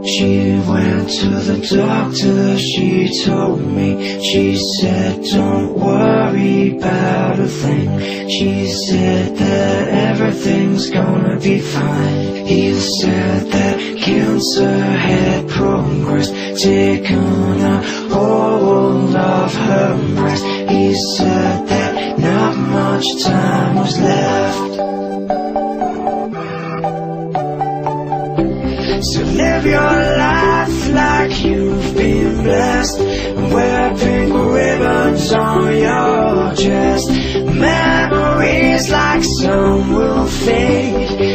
She went to the doctor, she told me. She said, don't worry about a thing. She said that everything's gonna be fine. He said that cancer had progressed, taken a hold of her breast. He said that not much time was left. So live your life like you've been blessed, and wear pink ribbons on your chest. Memories like some will fade,